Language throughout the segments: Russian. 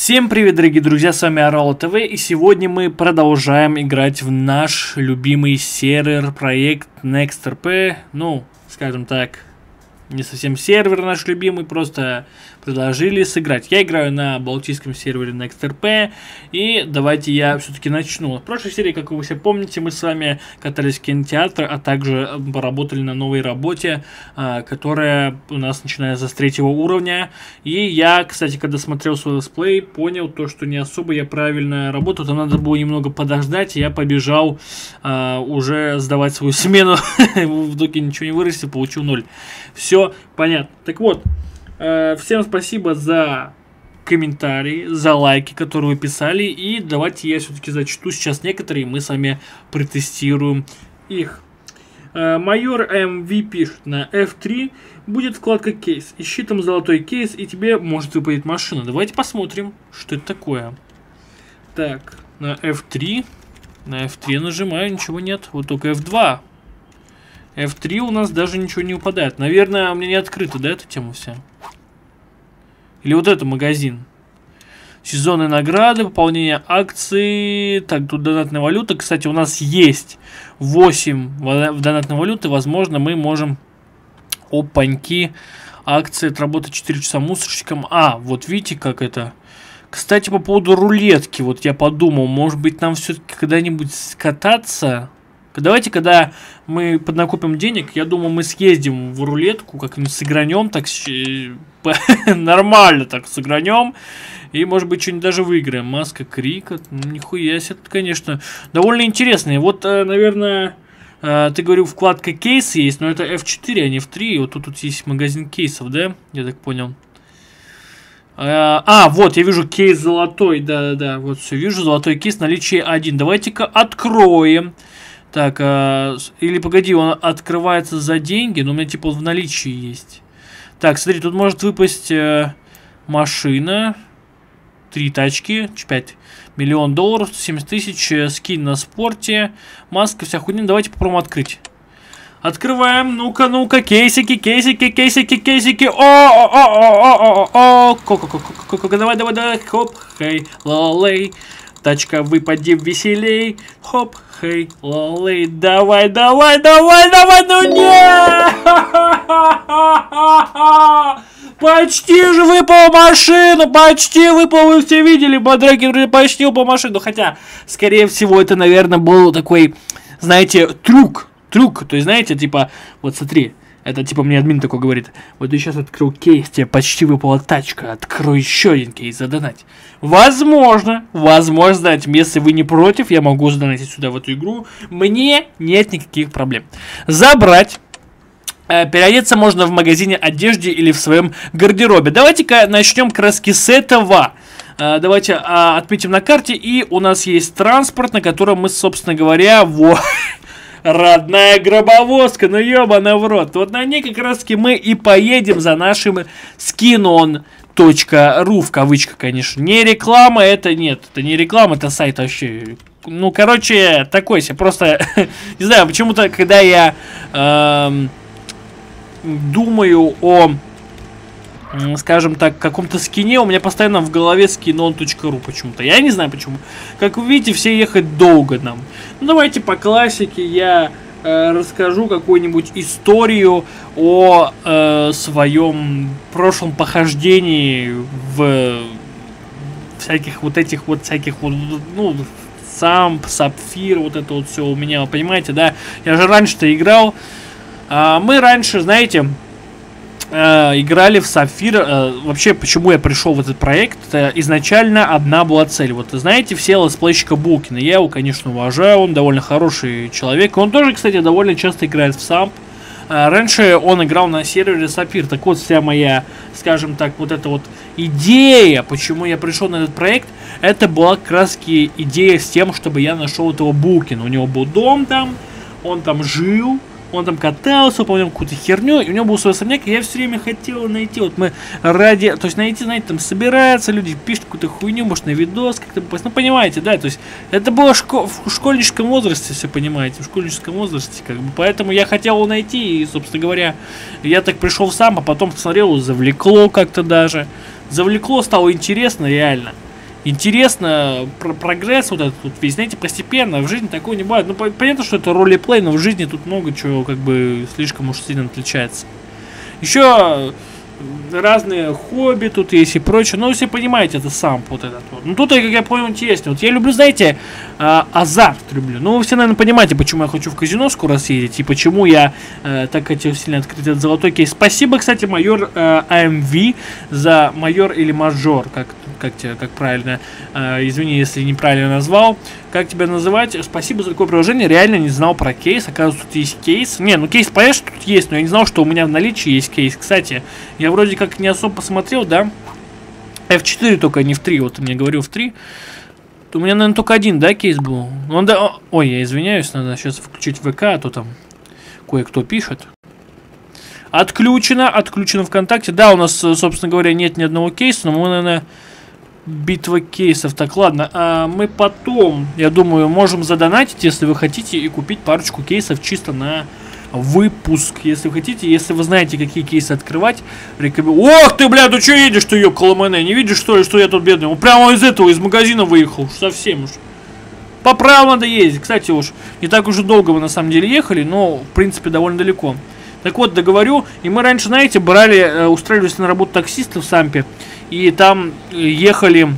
Всем привет, дорогие друзья, с вами Орало ТВ, и сегодня мы продолжаем играть в наш любимый сервер, проект NextRP, ну, скажем так, не совсем сервер наш любимый, просто предложили сыграть. Я играю на балтийском сервере NextRP, и давайте я все-таки начну. В прошлой серии, как вы все помните, мы с вами катались в кинотеатр, а также поработали на новой работе, которая у нас начинается с 3-го уровня. И я, кстати, когда смотрел свой летсплей, понял то, что не особо я правильно работаю, там надо было немного подождать, и я побежал уже сдавать свою смену. В итоге ничего не вырастил, получил 0. Все понятно. Так вот, всем спасибо за комментарии, за лайки, которые вы писали. И давайте я все-таки зачту сейчас некоторые, мы с вами протестируем их. Майор МВ пишет: на F3 будет вкладка кейс. Ищи там золотой кейс, и тебе может выпадет машина. Давайте посмотрим, что это такое. Так, на F3. На F3 нажимаю, ничего нет. Вот только F2. F3 у нас даже ничего не упадает. Наверное, у меня не открыта, да, эта тема вся? Или вот это магазин. Сезонные награды, пополнение акций. Так, тут донатная валюта. Кстати, у нас есть 8 в донатной валюты. Возможно, мы можем... Опаньки. Акции отработать 4 часа мусорщиком. А, вот видите, как это... Кстати, по поводу рулетки. Вот я подумал, может быть, нам все-таки когда-нибудь скататься... Давайте, когда мы поднакопим денег, я думаю, мы съездим в рулетку, как-нибудь сыгранем, так нормально так сыгранем, и, может быть, что-нибудь даже выиграем. Маска Крика, нихуя себе, это, конечно, довольно интересно. Вот, наверное, ты говорил, вкладка кейс есть, но это F4, а не F3, и вот тут есть магазин кейсов, да? Я так понял. Вот, я вижу кейс золотой, да-да-да, вот все, вижу золотой кейс, наличие 1. Давайте-ка откроем. Так, или погоди, он открывается за деньги, но у меня типа в наличии есть. Так, смотри, тут может выпасть машина, 3 тачки, 5 миллион долларов, 70 тысяч, скин на спорте, маска, вся хуйня. Давайте попробуем открыть. Открываем, ну-ка, ну-ка, кейсики, кейсики, кейсики, кейсики. О, давай, хоп, хей, лалей. Тачка, выпади веселей. Хоп, хей, лолей. Давай, ну не! Почти же выпала машина, почти выпал, вы все видели, дорогие друзья, почти выпала машина. Хотя, скорее всего, это, наверное, был такой, знаете, трюк. То есть, знаете, типа, вот смотри. Это типа мне админ такой говорит: вот ты сейчас открыл кейс, тебе почти выпала тачка, открой еще один кейс, задонать. Возможно, знаете, если вы не против, я могу задонатить сюда в эту игру. Мне нет никаких проблем. Забрать. Переодеться можно в магазине одежды или в своем гардеробе. Давайте-ка начнем краски с этого. Давайте отметим на карте, и у нас есть транспорт, на котором мы, собственно говоря, родная гробовозка, ну ёбана в рот. Вот на ней как раз таки мы и поедем за нашим skinon.ru, в кавычках, конечно. Не реклама, это нет, это не реклама, это сайт вообще. Ну, короче, такой себе, просто, не знаю, почему-то, когда я думаю о, скажем так, каком-то скине, у меня постоянно в голове skinon.ru почему-то. Я не знаю почему. Как вы видите, все ехать долго нам. Ну, давайте по классике я расскажу какую-нибудь историю о своем прошлом похождении в всяких вот этих вот, ну, Сапфир, вот это вот все у меня, вы понимаете, да? Я же раньше-то играл. Мы раньше, знаете... играли в Сапфир. Вообще, почему я пришел в этот проект? Изначально одна была цель. Вот, знаете, все летсплейщика Булкина. Я его, конечно, уважаю. Он довольно хороший человек. Он тоже, кстати, довольно часто играет в Самп. Раньше он играл на сервере Сапфир. Так вот, вся моя, скажем так, вот эта вот идея, почему я пришел на этот проект, это была как раз идея с тем, чтобы я нашел этого Булкина. У него был дом там, он там жил. Он там катался, выполнял какую-то херню, и у него был свой особняк, и я все время хотел найти, вот мы ради, то есть найти, знаете, там собираются люди, пишут какую-то хуйню, может на видос как-то попасть, ну понимаете, да, то есть это было в школьническом возрасте, все понимаете, в школьническом возрасте, как бы, поэтому я хотел его найти, и, собственно говоря, я так пришел сам, а потом посмотрел, завлекло как-то даже, стало интересно реально. интересно, прогресс вот этот вот весь, знаете, постепенно, в жизни такого не бывает. Ну, понятно, что это ролеплей, но в жизни тут много чего, как бы, слишком уж сильно отличается. Еще разные хобби тут есть и прочее. Ну, все понимаете, это сам вот этот вот. Ну, тут, как я понял, интересно. Вот я люблю, знаете, азарт люблю. Ну, вы все, наверное, понимаете, почему я хочу в казино скоро съездить и почему я так хотел сильно открыть этот золотой кейс. Спасибо, кстати, майор АМВ за майор или мажор, как правильно. Извини, если неправильно назвал. Как тебя называть? Спасибо за такое приложение. Реально не знал про кейс. Оказывается, тут есть кейс. Не, ну кейс, понятно, что тут есть, но я не знал, что у меня в наличии есть кейс. Кстати, я вроде как не особо посмотрел, да? F4 только, не в 3. Вот ты мне говорил в 3. У меня, наверное, только один, да, кейс был? Он, да... Ой, я извиняюсь, надо сейчас включить ВК, а то там кое-кто пишет. Отключено ВКонтакте. Да, у нас, собственно говоря, нет ни одного кейса, но мы, наверное... Битва кейсов. Так, ладно. Мы потом, я думаю, можем задонатить, если вы хотите, и купить парочку кейсов чисто на выпуск. Если вы хотите, если вы знаете, какие кейсы открывать, рекомендую. Ох ты, бля, ты что едешь, ты, ёб коломане? Не видишь, что ли, что я тут бедный? Он прямо из магазина выехал. Уж совсем уж. По праву надо ездить. Кстати, уж не так уж и долго мы на самом деле ехали, но, в принципе, довольно далеко. Так вот, договорю. И мы раньше, знаете, устраивались на работу таксистов в Сампе. И там ехали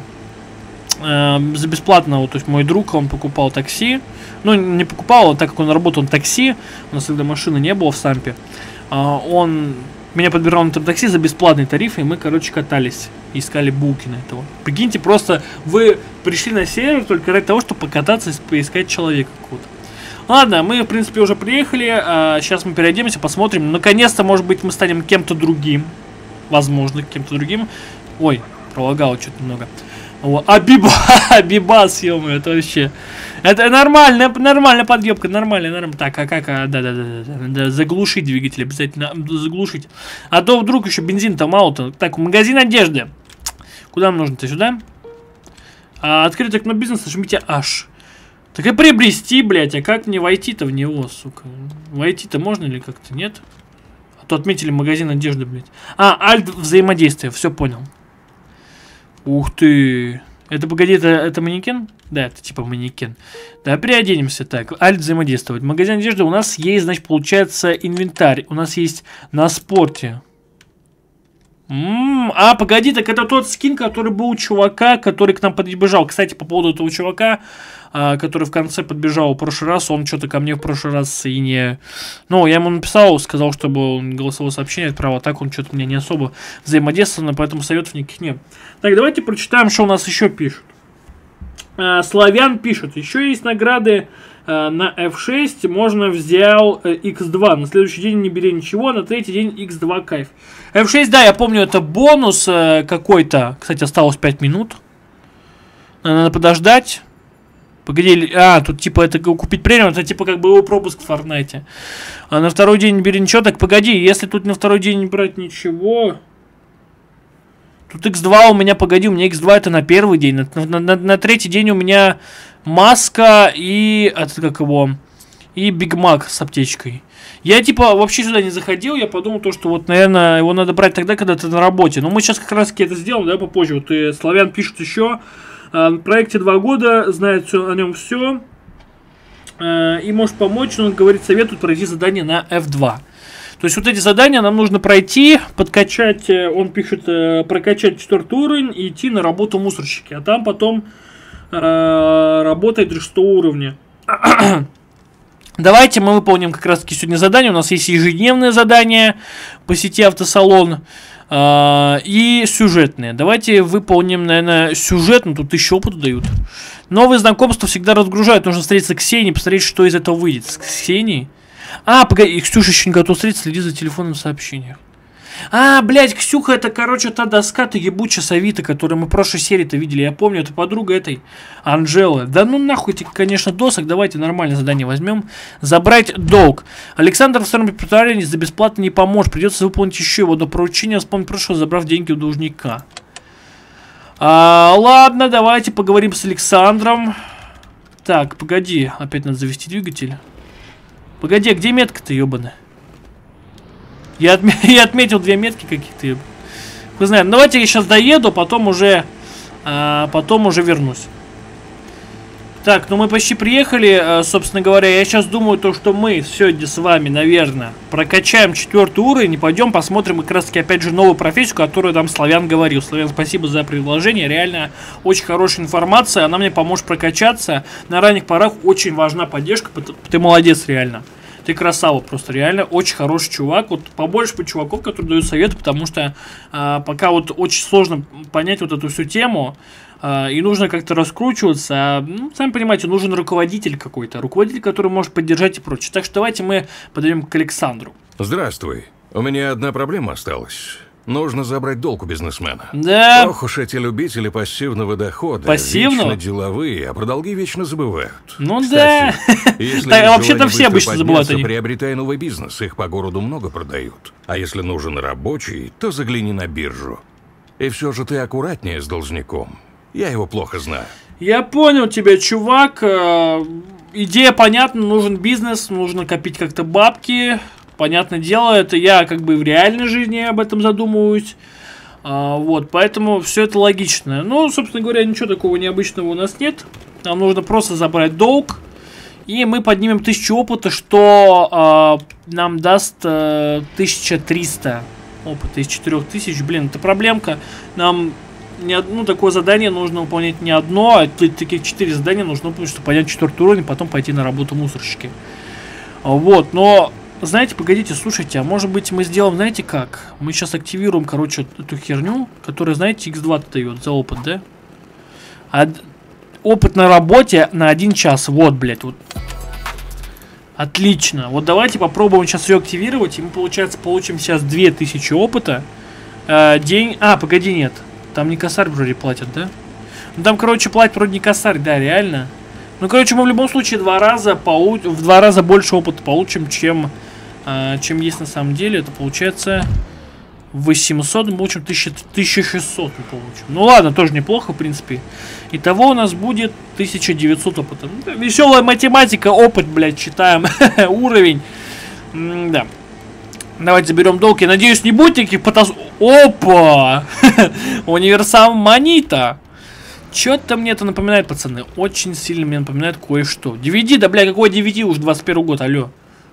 за бесплатно, то есть мой друг, он покупал такси. Ну, не покупал, так как он работал на такси, у нас тогда машины не было в Сампе. Он меня подбирал на такси за бесплатный тариф, и мы, короче, катались. Искали булки на этого. Прикиньте, просто вы пришли на сервер только ради того, чтобы покататься и поискать человека какого-то. Ладно, мы, в принципе, уже приехали. Сейчас мы переоденемся, посмотрим. Наконец-то, может быть, мы станем кем-то другим. Возможно, кем-то другим. Ой, пролагало что-то немного. Абибас, ё-моё, это вообще... Это нормальная подъебка, нормально. Так, да, заглушить двигатель, обязательно заглушить. А то вдруг еще бензин-то мало-то. Так, магазин одежды. Куда нам нужно-то? Сюда? Открыть окно бизнеса, жмите H. Так и приобрести, блядь, а как мне войти-то в него, сука? Войти-то можно или как-то, нет? А то отметили магазин одежды, блядь. Альт взаимодействие, все понял. Ух ты. Это, погоди, это манекен? Да, это типа манекен. Да, переоденемся. Так, альт взаимодействовать. Магазин одежды у нас есть, значит, получается, инвентарь. У нас есть на спорте. Погоди, так это тот скин, который был у чувака, который к нам подбежал. Кстати, по поводу этого чувака, который в конце подбежал в прошлый раз, он что-то ко мне в прошлый раз и не... Ну, я ему написал, сказал, чтобы он голосовое сообщение отправил, так он что-то мне не особо взаимодействовал, поэтому советов никаких нет. Так, давайте прочитаем, что у нас еще пишут. Славян пишет, еще есть награды на F6, можно взял X2, на следующий день не бери ничего, на третий день X2 кайф. F6, да, я помню, это бонус какой-то, кстати, осталось 5 минут, надо подождать. Погоди, тут типа это купить премиум, это типа как бы его пропуск в Fortnite. А на второй день не бери ничего, так погоди, если тут на второй день не брать ничего... Тут X2 у меня, погоди, у меня X2 это на первый день. На третий день у меня маска и... Это как его? И Биг Мак с аптечкой. Я типа вообще сюда не заходил, я подумал то, что вот, наверное, его надо брать тогда, когда ты на работе. Но мы сейчас как раз таки это сделаем, да, попозже. Вот и Славян пишет еще. В проекте 2 года, знает все, о нем все. И может помочь, он говорит, советует пройти задание на F2. То есть вот эти задания нам нужно пройти, подкачать, он пишет, прокачать 4-й уровень и идти на работу мусорщики. А там потом работает до 6 уровня. Давайте мы выполним как раз таки сегодня задание. У нас есть ежедневное задание по сети автосалон и сюжетные. Давайте выполним, наверное, сюжет, но тут еще опыт дают. Новые знакомства всегда разгружают. Нужно встретиться с Ксенией, посмотреть, что из этого выйдет. С Ксенией? Погоди, Ксюша еще не готова встретиться, следи за телефоном сообщениях. Блядь, Ксюха, это, короче, та доска-то ебучая с Авито, которую мы в прошлой серии-то видели. Я помню, это подруга этой Анжелы. Да ну нахуй этих, конечно, досок. Давайте нормальное задание возьмем. Забрать долг. Александр в сторону преподавания за бесплатно не поможет. Придется выполнить еще его до поручения. Вспомнить прошлое, забрав деньги у должника. Ладно, давайте поговорим с Александром. Так, погоди, опять надо завести двигатель. Погоди, а где метка-то, ебаная? Я отметил 2 метки каких-то. Вы знаете, давайте я сейчас доеду, потом уже а потом уже вернусь. Так, ну мы почти приехали, собственно говоря. Я сейчас думаю, то, что мы сегодня с вами, наверное, прокачаем 4-й уровень и пойдем посмотрим как раз-таки, опять же, новую профессию, которую там Славян говорил. Славян, спасибо за предложение. Реально очень хорошая информация. Она мне поможет прокачаться. На ранних порах очень важна поддержка. Ты молодец, реально. Ты красава просто, реально. Очень хороший чувак. Вот побольше по чуваков, которые дают советы, потому что пока вот очень сложно понять вот эту всю тему. И нужно как-то раскручиваться. Ну, сами понимаете, нужен руководитель какой-то. Руководитель, который может поддержать и прочее. Так что давайте мы подойдем к Александру. Здравствуй. У меня одна проблема осталась. Нужно забрать долг у бизнесмена. Да. Ох уж эти любители пассивного дохода. Пассивного? Вечно деловые, а про долги вечно забывают. Ну кстати, да. если Да, есть вообще-то желание все быстро обычно забывают подняться, о них. приобретай новый бизнес. Их по городу много продают. А если нужен рабочий, то загляни на биржу. И все же ты аккуратнее с должником. Я его плохо знаю. Я понял тебя, чувак. Идея понятна, нужен бизнес, нужно копить как-то бабки. Понятное дело, это я как бы в реальной жизни об этом задумываюсь. Вот, поэтому все это логично. Ну, собственно говоря, ничего такого необычного у нас нет. Нам нужно просто забрать долг. И мы поднимем 1000 опыта, что нам даст 1300 опыта из 4000. Блин, это проблемка. Нам не одно такое задание нужно выполнять не одно, а таких 4 задания нужно выполнить, чтобы поднять 4-й уровень, потом пойти на работу мусорщики. Вот, но, знаете, погодите, слушайте, а может быть мы сделаем, знаете как? Мы сейчас активируем, короче, эту херню, которая, знаете, x2 дает за опыт, да? Опыт на работе на 1 час, вот, блядь, вот. Отлично, вот давайте попробуем сейчас ее активировать, и мы, получается, получим сейчас 2000 опыта. Погоди, нет. Там не косарь вроде платят, да? Ну там, короче, платят вроде не косарь, да, реально. Ну, короче, мы в любом случае в 2 раза больше опыта получим, чем есть на самом деле. Это получается 800, мы получим 1600 мы получим. Ну ладно, тоже неплохо, в принципе. Итого у нас будет 1900 опыта. Веселая математика, опыт, блядь, читаем. Уровень. Да. Давайте заберем долг. Я надеюсь, не будет никаких Опа! Универсал Манита. Чё-то мне это напоминает, пацаны. Очень сильно мне напоминает кое-что. DVD, да, бля, какой DVD? Уж 21 год, алё.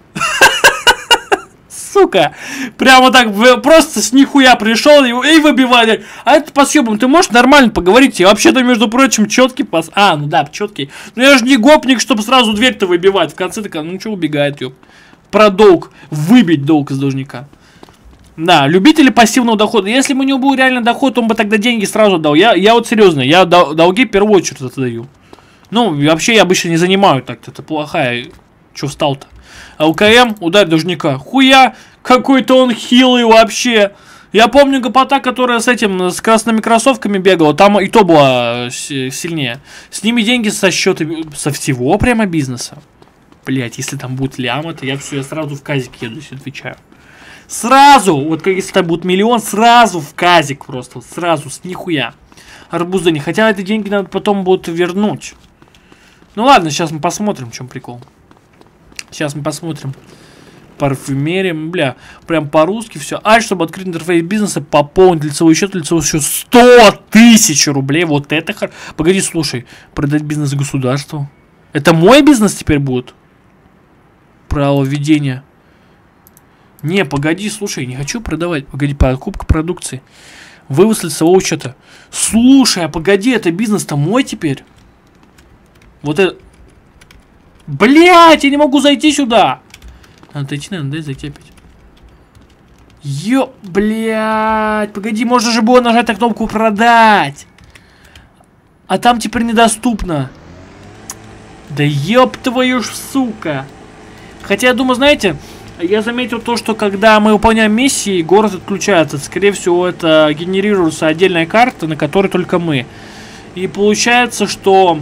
Сука. Прямо так, просто с нихуя пришел и выбивали. А это по съебам, ты можешь нормально поговорить? Я вообще-то, между прочим, четкий пас. Ну да, четкий. Но я же не гопник, чтобы сразу дверь-то выбивать. В конце такая, ну что убегает, ёб. Про долг. Выбить долг из должника. Да, любители пассивного дохода. Если бы у него был реально доход, он бы тогда деньги сразу дал. Я вот серьезно, я долги в первую очередь отдаю. Ну, вообще я обычно не занимаю так-то. Это плохая. Че встал-то? ЛКМ, ударь должника. Хуя, какой-то он хилый вообще. Я помню гопота, которая с красными кроссовками бегала. Там и то была сильнее. С ними деньги со счета, со всего прямо бизнеса. Блять, если там будет лям, это я сразу в казик еду, если отвечаю. Сразу, вот как если там будет миллион, сразу в казик просто, вот сразу, с нихуя. Арбузы не, хотя эти деньги надо потом будут вернуть. Ну ладно, сейчас мы посмотрим, в чем прикол. Сейчас мы посмотрим. Парфюмерия, бля, прям по-русски все. Чтобы открыть интерфейс бизнеса, пополнить лицевой счет 100 тысяч рублей, вот это. Погоди, слушай, продать бизнес государству. Это мой бизнес теперь будет? Право ведения. Не, погоди, слушай, не хочу продавать. Погоди, покупка продукции. Вывоз лицевого счета. Слушай, а погоди, это бизнес-то мой теперь? Вот это... Блять, я не могу зайти сюда. Надо зайти, наверное, дай зайти опять. Блять, погоди, можно же было нажать на кнопку продать. А там теперь недоступно. Да ёб твою ж, сука. Хотя я думаю, знаете... Я заметил то, что когда мы выполняем миссии, город отключается. Скорее всего, это генерируется отдельная карта, на которой только мы. И получается, что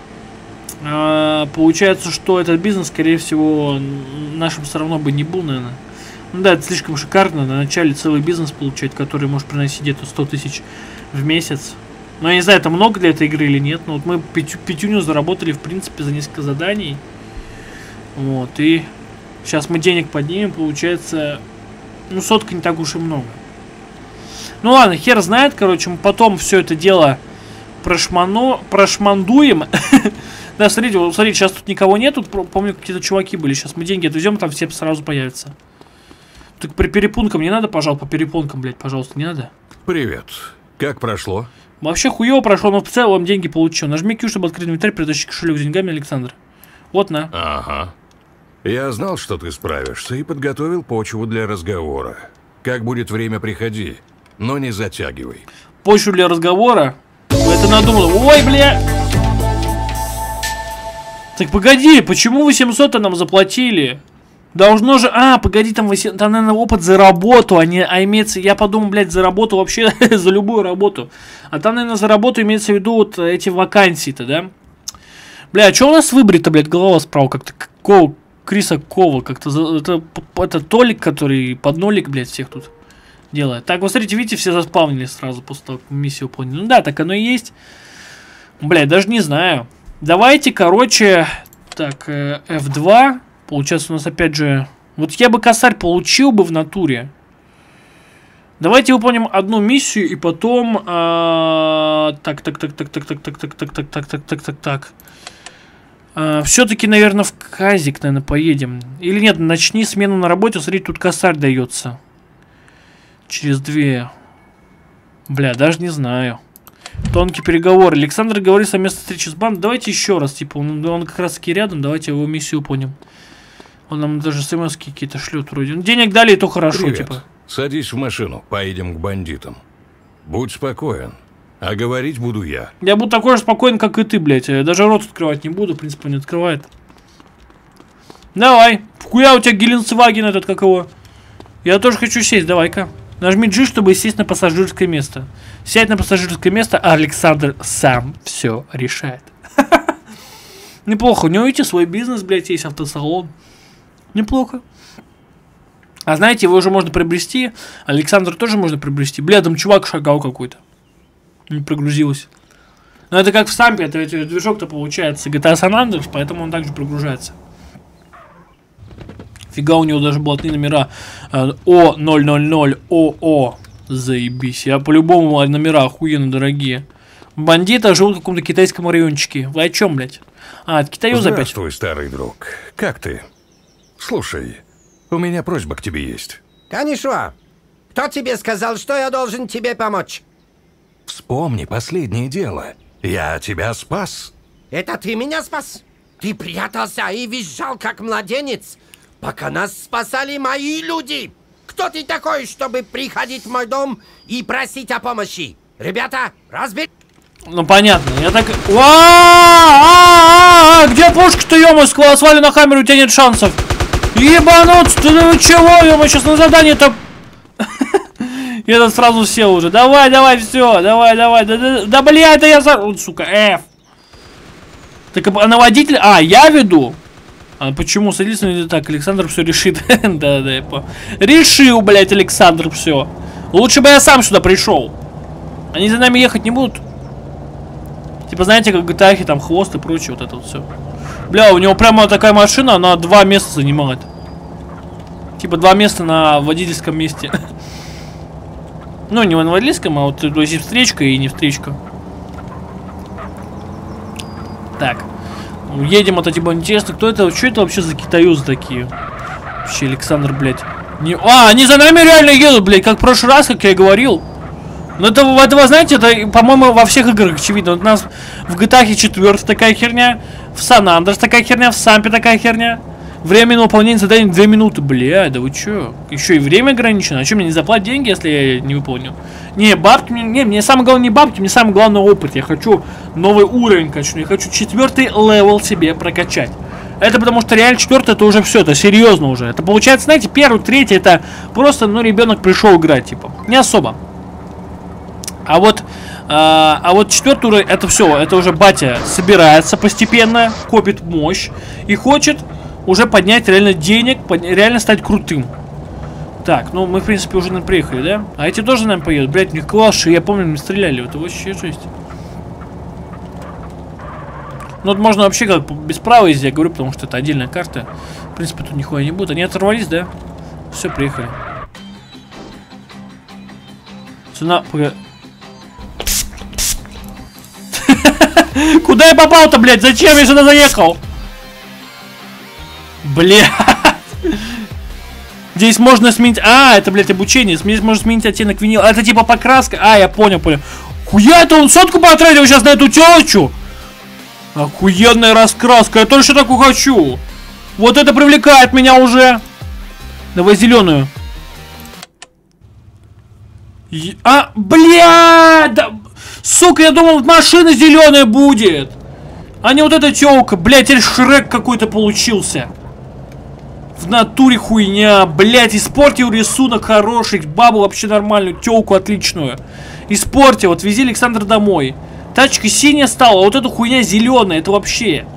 этот бизнес, скорее всего, нашим все равно бы не был, наверное. Ну да, это слишком шикарно. На начале целый бизнес получать, который может приносить где-то 100 тысяч в месяц. Но я не знаю, это много для этой игры или нет. Но вот мы пятюню заработали, в принципе, за несколько заданий. Вот, и... Сейчас мы денег поднимем, получается, ну, 100 не так уж и много. Ну ладно, хер знает, короче, мы потом все это дело прошмандуем. Да, смотрите, сейчас тут никого нет. Тут, помню, какие-то чуваки были. Сейчас мы деньги отвезем, там все сразу появятся. Так при перепункам не надо, пожалуйста, по перепункам, блядь, пожалуйста, не надо. Привет. Как прошло? Вообще хуёво прошло, но в целом деньги получил. Нажми Q, чтобы открыть инвентарь, притащить кошелек с деньгами, Александр. Вот на. Ага. Я знал, что ты справишься, и подготовил почву для разговора. Как будет время, приходи, но не затягивай. Почву для разговора? Это надумал. Ой, бля! Так погоди, почему 800-то нам заплатили? Должно же... А, погоди, там, там, наверное, опыт за работу, а имеется... Я подумал, блядь, за работу вообще, за любую работу. А там, наверное, за работу имеется в виду вот эти вакансии-то, да? Бля, а что у нас выбрито, блядь, голова справа как-то? Криса Кова как-то... Это Толик, который под нолик, блядь, всех тут делает. Так, вот смотрите, видите, все заспавнили сразу после того, как миссию поняли. Ну да, так оно и есть. Блядь, даже не знаю. Давайте, короче... Так, F2... Получается, у нас опять же... Вот я бы косарь получил бы в натуре. Давайте выполним одну миссию и потом... Так. Все-таки, наверное, в Казик, наверное, поедем. Или нет, начни смену на работе. Смотри, тут косарь дается. Через 2. Бля, даже не знаю. Тонкий переговор. Александр говорит совместно встречи с бандой. Давайте еще раз, типа, он как раз таки рядом. Давайте его миссию выполним. Он нам даже смс-ки какие-то шлет вроде. Ну, денег дали, и то хорошо, Привет. типа. Садись в машину, поедем к бандитам. Будь спокоен, а говорить буду я. Я буду такой же спокоен, как и ты, блядь. Я даже рот открывать не буду, в принципе, не открывает. Давай. Хуя у тебя Геленцваген этот, как его? Я тоже хочу сесть, давай-ка. Нажми G, чтобы сесть на пассажирское место. Сядь на пассажирское место, а Александр сам все решает. Неплохо. У него, видите, свой бизнес, блядь, есть автосалон. Неплохо. А знаете, его уже можно приобрести. Александр тоже можно приобрести. Бля, там чувак шагал какой-то. Не прогрузилось. Но это как в Сампе, это движок-то получается GTA San Andreas, поэтому он также прогружается. Фига, у него даже блатные номера. О000 ОО. Заебись. Я по-любому номера охуенно дорогие. Бандиты живут в каком-то китайском райончике. Вы о чем, блядь? А, от Китая опять. Здравствуй, старый друг. Как ты? Слушай, у меня просьба к тебе есть. Канишуа, кто тебе сказал, что я должен тебе помочь? Вспомни последнее дело. Я тебя спас. Это ты меня спас? Ты прятался и визжал, как младенец, пока нас спасали мои люди. Кто ты такой, чтобы приходить в мой дом и просить о помощи? Ребята, разбей... Ну понятно, я так... Где пушка-то, ё-моё, свали на камеру, у тебя нет шансов. Ебануться, ты ну чего, ё-моё, сейчас на задание-то... Я сразу сел уже. Давай, все, давай. Да, блядь, да я за... Вот, сука, F. Так, а на водителя... А, я веду? А почему? Садись, так, Александр все решит. Да, я понял. Решил, блядь, Александр все. Лучше бы я сам сюда пришел. Они за нами ехать не будут. Типа, знаете, как в GTA, там хвост и прочее, вот это вот все. Бля, у него прямо такая машина, она 2 места занимает. Типа 2 места на водительском месте. Ну, не на водительском, а вот то есть встречка и не встречка. Так. Едем, это типа интересно, кто это? Что это вообще за китаюзы такие? Вообще, Александр, блядь. А, они за нами реально едут, блядь, как в прошлый раз, как я и говорил. Ну это, вы знаете, это, по-моему, во всех играх очевидно. Вот у нас в GTA 4 такая херня, в San Andreas такая херня, в Сампе такая херня. Время на выполнение задания 2 минуты. Бля, да вы чё? Еще и время ограничено. А что, мне не заплатят деньги, если я не выполню? Не, бабки, мне самое главное не бабки, мне самое главное опыт. Я хочу новый уровень качну, я хочу 4-й левел себе прокачать. Это потому что реально 4-й это уже все, это серьезно уже. Это получается, знаете, 1-й, 3-й это просто, ну, ребенок пришел играть, типа. Не особо. А вот 4-й уровень, это все, это уже батя собирается постепенно, копит мощь и хочет уже поднять реально денег, реально стать крутым. Так, ну мы в принципе уже приехали, да? А эти тоже нам поедут, блять, у них классы, я помню, мы стреляли, это вообще жесть. Ну вот можно вообще как без права ездить, я говорю, потому что это отдельная карта. В принципе тут нихуя не будет, они оторвались, да? Все, приехали. Цена, Куда я попал-то, блядь? Зачем я сюда заехал? Блядь. Здесь можно сменить... А, это, блядь, обучение. Здесь можно сменить оттенок винила. Это типа покраска. А, я понял. Хуя, это он сотку потратил сейчас на эту тёлочку? Охуенная раскраска. Я тоже такую хочу. Вот это привлекает меня уже. Давай зеленую. Блядь! Да... Сука, я думал, машина зеленая будет. А не вот эта тёлка. Блядь, теперь Шрек какой-то получился. В натуре хуйня. Блядь, испортил рисунок хороший. Бабу вообще нормальную, тёлку отличную. Испортил. Вот вези Александр домой. Тачка синяя стала, а вот эта хуйня зеленая. Это вообще.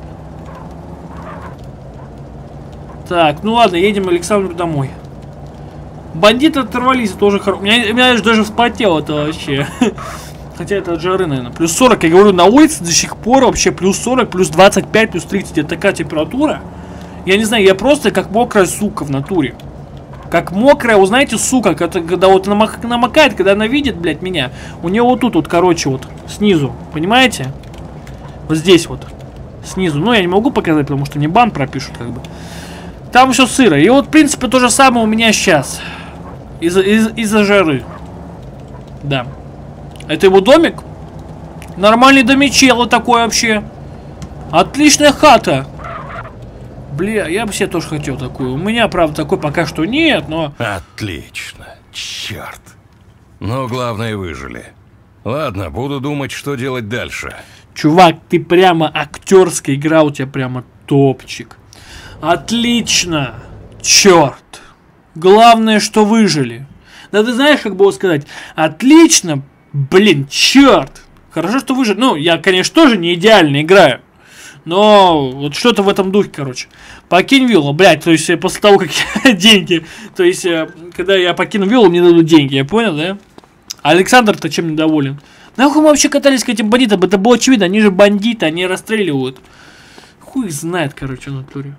Так, ну ладно, едем Александру домой. Бандиты оторвались, тоже хорошо. Меня даже вспотело это вообще. Хотя это от жары, наверное. Плюс 40, я говорю, на улице до сих пор вообще плюс 40, плюс 25, плюс 30. Это такая температура. Я не знаю, я просто как мокрая сука в натуре. Как мокрая, вы знаете, сука, когда вот намокает, когда она видит, блядь, меня. У нее вот тут вот, короче, вот, снизу. Понимаете? Вот здесь вот. Снизу. Ну, я не могу показать, потому что не бан пропишут, как бы. Там все сыро. И вот, в принципе, то же самое у меня сейчас. Из-за жары. Да. Это его домик? Нормальный домичело такой вообще. Отличная хата. Бля, я бы себе тоже хотел такую. У меня, правда, такой пока что нет, но... Отлично. Черт. Но главное, выжили. Ладно, буду думать, что делать дальше. Чувак, ты прямо актерская игра, у тебя прямо топчик. Отлично. Черт. Главное, что выжили. Да ты знаешь, как было сказать? Отлично. Блин, черт. Хорошо, что выжили. Ну, я, конечно, тоже не идеально играю. Но вот что-то в этом духе, короче. Покинь виллу, блядь, то есть после того, как я деньги... То есть, когда я покину виллу, мне дадут деньги, я понял, да? А Александр-то чем недоволен? Нахуй мы вообще катались к этим бандитам? Это было очевидно, они же бандиты, они расстреливают. Хуй их знает, короче, в натуре.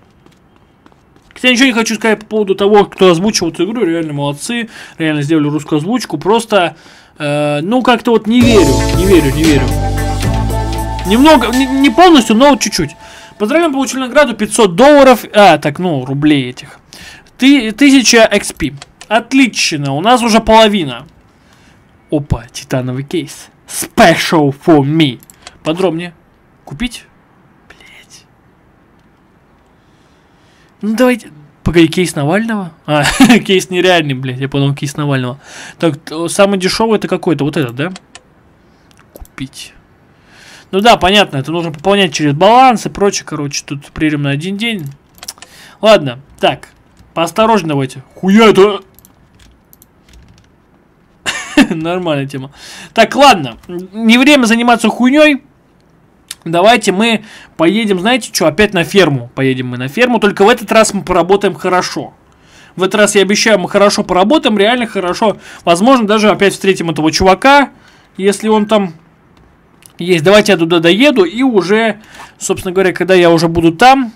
Хотя ничего не хочу сказать по поводу того, кто озвучил эту игру, реально молодцы, реально сделали русскую озвучку, просто, ну, как-то вот не верю. Немного, не полностью, но вот чуть-чуть. Поздравляем, получили награду $500. Ну, рублей этих. 1000 XP. Отлично, у нас уже половина. Опа, титановый кейс. Special for me. Подробнее. Купить? Блять. Ну, давайте... Погоди, кейс Навального? А, кейс нереальный, блядь. Я подумал, кейс Навального. Так, самый дешевый это какой-то, вот этот, да? Купить. Ну да, понятно, это нужно пополнять через баланс и прочее, короче, тут прием на один день. Ладно, так, поосторожнее давайте. Хуя это... Нормальная тема. Так, ладно, не время заниматься хуйней. Давайте мы поедем, знаете что, опять на ферму. Поедем мы на ферму, только в этот раз мы поработаем хорошо. В этот раз, я обещаю, мы хорошо поработаем, реально хорошо. Возможно, даже опять встретим этого чувака, если он там... Есть, давайте я туда доеду, и уже, собственно говоря, когда я уже буду там,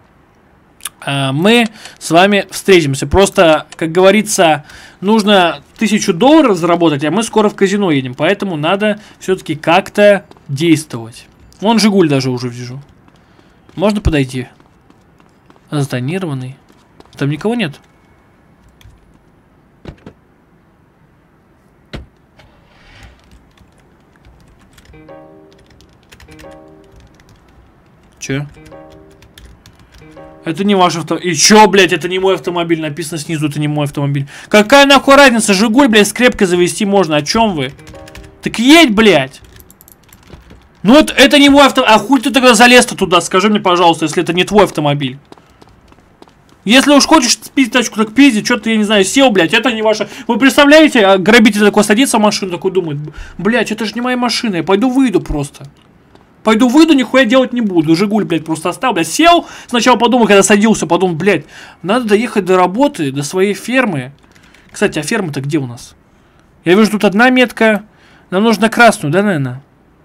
мы с вами встретимся. Просто, как говорится, нужно $1000 заработать, а мы скоро в казино едем, поэтому надо все-таки как-то действовать. Вон Жигуль даже уже вижу. Можно подойти? Затонированный. Там никого нет? Че? Это не ваш автомобиль. И чё, блядь, это не мой автомобиль. Написано снизу, это не мой автомобиль. Какая нахуй разница? Жигуль, блядь, скрепкой завести можно. О чем вы? Так едь, блядь. Ну это не мой автомобиль. А хуй ты тогда залез-то туда? Скажи мне, пожалуйста, если это не твой автомобиль. Если уж хочешь спиздить тачку, так пизди. Что-то, я не знаю, сел, блядь, это не ваша. Вы представляете, грабитель такой садится в машину, такой думает, блядь, это же не моя машина, я пойду выйду просто. Пойду выйду, нихуя делать не буду. Жигуль, блядь, просто оставил, блядь, сел. Сначала подумал, когда садился, подумал, блядь, надо доехать до работы, до своей фермы. Кстати, а ферма-то где у нас? Я вижу, тут одна метка. Нам нужно красную, да, наверное?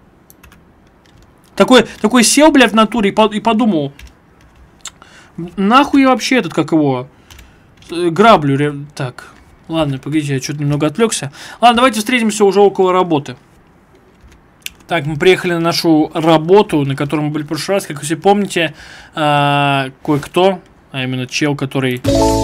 Такой сел, блядь, в натуре и подумал. Нахуй я вообще этот, как его, граблю. Так, ладно, погодите, я что-то немного отвлекся. Ладно, давайте встретимся уже около работы. Так, мы приехали на нашу работу, на которой мы были в прошлый раз. Как вы все помните, кое-кто, а именно чел, который...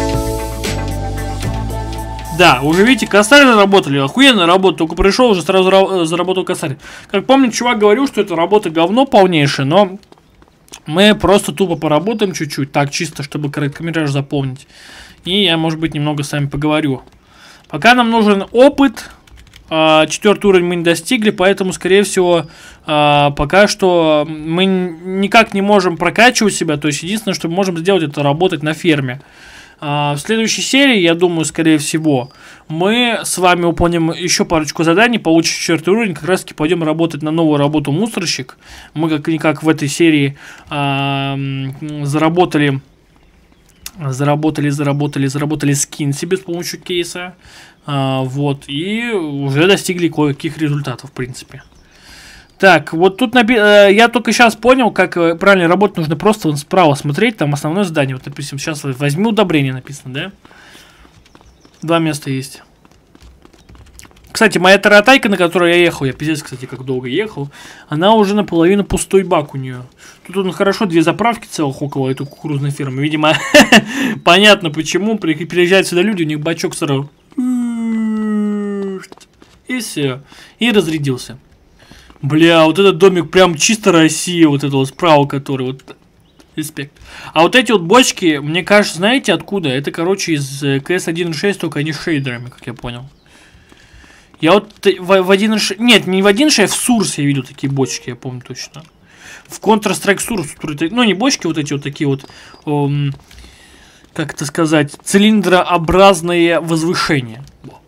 Да, уже видите, косарь заработали, охуенная работа, только пришел, уже сразу заработал косарь. Как помните, чувак говорил, что это работа говно полнейшее, но мы просто тупо поработаем чуть-чуть, так, чисто, чтобы короткометраж заполнить. И я, может быть, немного с вами поговорю. Пока нам нужен опыт, 4-й уровень мы не достигли, поэтому, скорее всего, пока что мы никак не можем прокачивать себя, то есть единственное, что мы можем сделать, это работать на ферме. В следующей серии, я думаю, скорее всего, мы с вами выполним еще парочку заданий, получим 4-й уровень, как раз таки пойдем работать на новую работу мусорщик. Мы как-никак в этой серии заработали скин себе с помощью кейса, вот, и уже достигли кое-каких результатов, в принципе. Так, вот тут я только сейчас понял, как правильно работать. Нужно просто вон справа смотреть, там основное задание. Вот, допустим, сейчас возьми удобрение написано, да? 2 места есть. Кстати, моя таратайка, на которой я ехал, я пиздец, кстати, как долго ехал, она уже наполовину пустой бак у нее. Тут он хорошо 2 заправки целых около этой кукурузной фермы. Видимо, понятно почему. Приезжают сюда люди, у них бачок сразу. И все. И разрядился. Бля, вот этот домик прям чисто Россия, вот это вот справа, который вот, респект. А вот эти вот бочки, мне кажется, знаете откуда? Это, короче, из CS 1.6, только они шейдерами, как я понял. Я вот в 1.6, нет, не в 1.6, а в Source я видел такие бочки, я помню точно. В Counter-Strike Source, ну не бочки, вот эти вот такие вот, как это сказать, цилиндрообразные возвышения.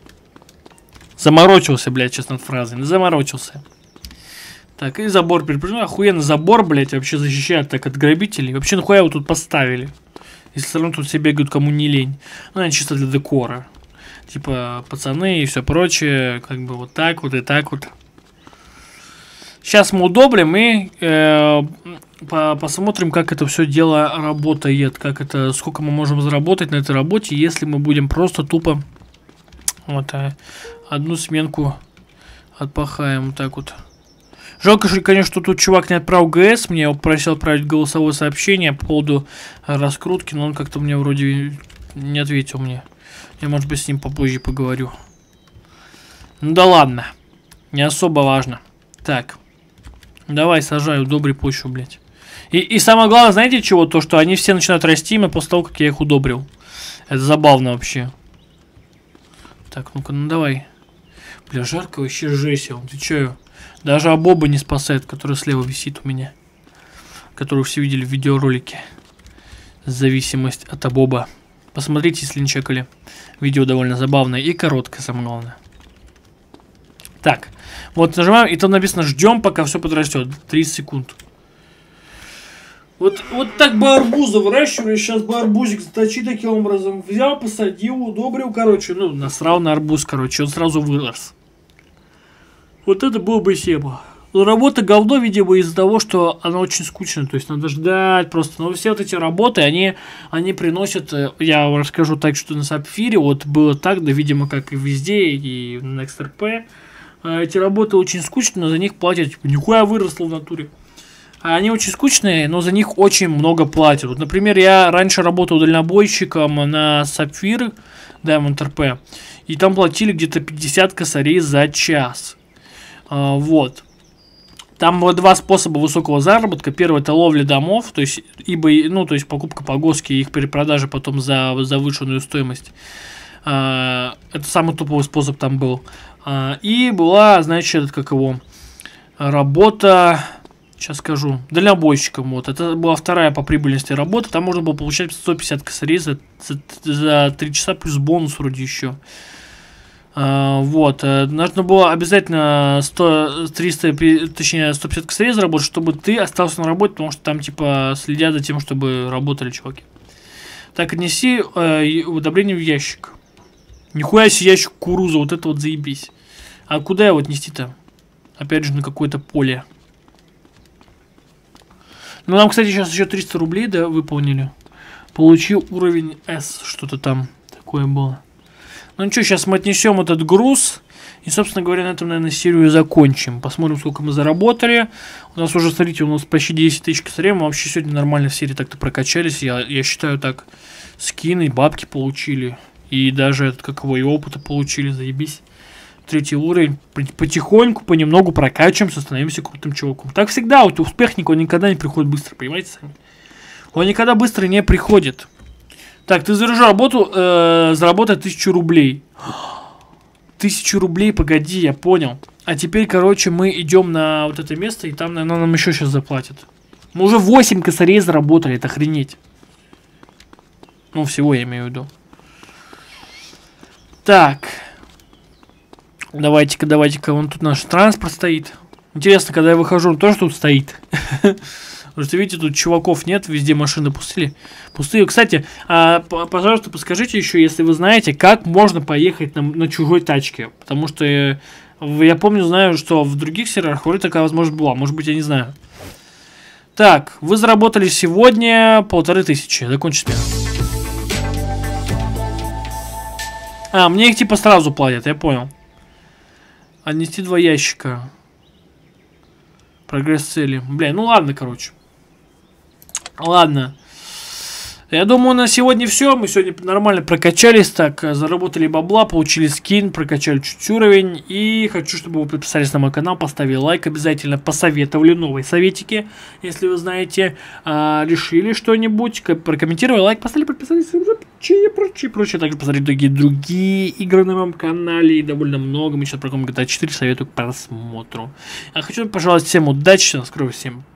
Заморочился, блядь, честно, фразой, заморочился. Так, и забор перепрыгнул. Охуенно забор, блядь, вообще защищает так от грабителей. Вообще нахуя его тут поставили? Если все равно тут все бегают, кому не лень. Ну, это чисто для декора. Типа, пацаны и все прочее. Как бы вот так вот и так вот. Сейчас мы удобрим и посмотрим, как это все дело работает. Как это, сколько мы можем заработать на этой работе, если мы будем просто тупо вот одну сменку отпахаем вот так вот. Жалко, что, конечно, что тут чувак не отправил ГС. Мне просил отправить голосовое сообщение по поводу раскрутки, но он как-то мне вроде не ответил мне. Я, может быть, с ним попозже поговорю. Ну да ладно. Не особо важно. Так. Давай, сажай, удобри почву, блядь. И самое главное, знаете чего? То, что они все начинают расти именно после того, как я их удобрил. Это забавно вообще. Так, ну-ка, ну давай. Бля, жарко вообще жесть. Ты чё? Даже Абоба не спасает, который слева висит у меня. Которую все видели в видеоролике. Зависимость от Абоба. Посмотрите, если не чекали. Видео довольно забавное и короткое, самое главное. Так, вот нажимаем, и там написано ждем, пока все подрастет. 30 секунд. Вот так бы арбузы выращивали, сейчас бы арбузик заточи таким образом. Взял, посадил, удобрил, короче, ну, насрал на арбуз, короче, он сразу вырос. Вот это было бы сема. Работа говно, видимо, из-за того, что она очень скучная, то есть надо ждать просто. Но все вот эти работы, они приносят, я вам расскажу так, что на Сапфире вот было так, да, видимо, как и везде, и на NextRP. Эти работы очень скучные, но за них платят, типа, нихуя выросло в натуре. Они очень скучные, но за них очень много платят. Вот, например, я раньше работал дальнобойщиком на Сапфир, Diamond RP, и там платили где-то 50 косарей за час. Вот. Там было 2 способа высокого заработка. Первый — это ловля домов, то есть, то есть покупка погоски и их перепродажа потом за завышенную стоимость. Это самый топовый способ там был. И была, значит, работа, сейчас скажу, дальнобойщиком. Вот. Это была вторая по прибыльности работа. Там можно было получать 150 косарей за 3 часа плюс бонус вроде еще. Вот, нужно было обязательно 150 косарей заработать, чтобы ты остался на работе, потому что там, типа, следят за тем, чтобы работали чуваки. Так, отнеси удобрение в ящик. Нихуя себе ящик кукурузы, вот это вот заебись. А куда его отнести-то? Опять же, на какое-то поле. Ну, нам, кстати, сейчас еще 300 рублей, да, выполнили. Получил уровень S, что-то там такое было. Ну ничего, сейчас мы отнесем этот груз И, собственно говоря, на этом, наверное, серию закончим. Посмотрим, сколько мы заработали. У нас уже, смотрите, у нас почти 10 тысяч косарей. Мы вообще сегодня нормально в серии так-то прокачались. Я считаю, так, скины, бабки получили. И даже, как его, и опыта получили, заебись. 3-й уровень. Потихоньку, понемногу прокачиваемся, становимся крутым чуваком. Так всегда, вот успех никогда не приходит быстро, понимаете сами? Он никогда быстро не приходит. Так, ты за работу заработай 1000 рублей. 1000 рублей, погоди, я понял. А теперь, короче, мы идем на вот это место, и там, наверное, нам еще сейчас заплатят. Мы уже 8 косарей заработали, это охренеть. Ну, всего я имею в виду. Так. Давайте-ка, вон тут наш транспорт стоит. Интересно, когда я выхожу, он тоже тут стоит. Потому что, видите, тут чуваков нет, везде машины пустые. Кстати, пожалуйста, подскажите еще, если вы знаете, как можно поехать на чужой тачке. Потому что я помню, знаю, что в других серверах вроде такая возможность была. Может быть, я не знаю. Так, вы заработали сегодня 1500. Закончите. Мне их типа сразу платят, я понял. Отнести 2 ящика. Прогресс цели. Бля, ну ладно, короче. Ладно. Я думаю, на сегодня все. Мы сегодня нормально прокачались. Так, заработали бабла, получили скин, прокачали чуть уровень. И хочу, чтобы вы подписались на мой канал, поставили лайк, обязательно посоветовали новые советики. Если вы знаете, решили что-нибудь, прокомментировали, лайк, поставили, подписались, прочее. Также посмотрите другие игры на моем канале. И довольно много. Мы сейчас прокомментируем GTA 4, советую к просмотру. Я хочу пожелать всем удачи. Скоро всем